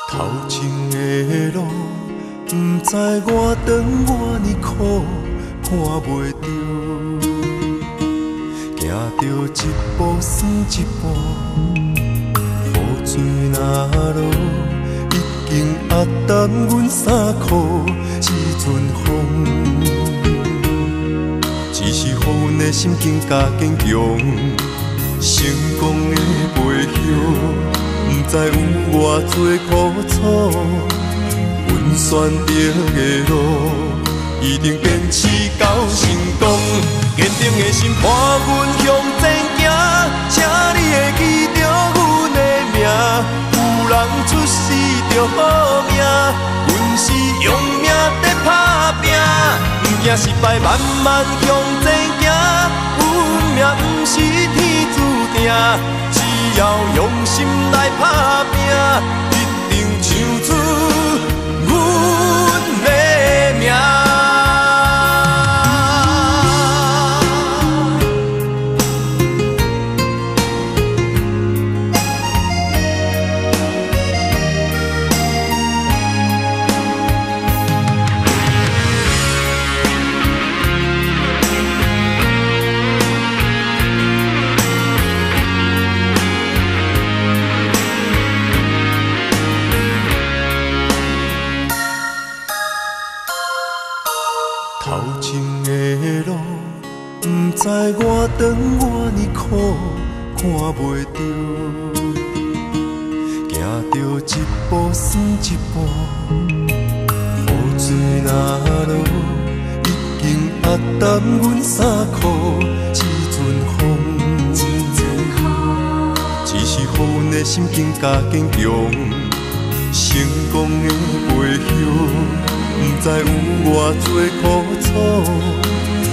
头前的路，不知我长我呢苦，看袂着，行着一步算一步，雨水若落，已经压淡阮衫裤，一阵风，只是予阮的心境加坚强，成功的背后。不知有偌多苦楚，阮选择的路，一定坚持到成功。坚定的心伴阮向前行，请你会记着阮的名。有人出世着好命，阮是用命在打拼，不惊失败，慢慢向前行。运命不是天注定。只要用心来打拼，一定唱出阮的名。头前的路，不知我长我呢苦，看袂着，行着一步算一步，雨水若落，已经压淡阮衫裤，一阵风，只是予阮的心境加坚强，成功的背后。不知有偌多苦楚，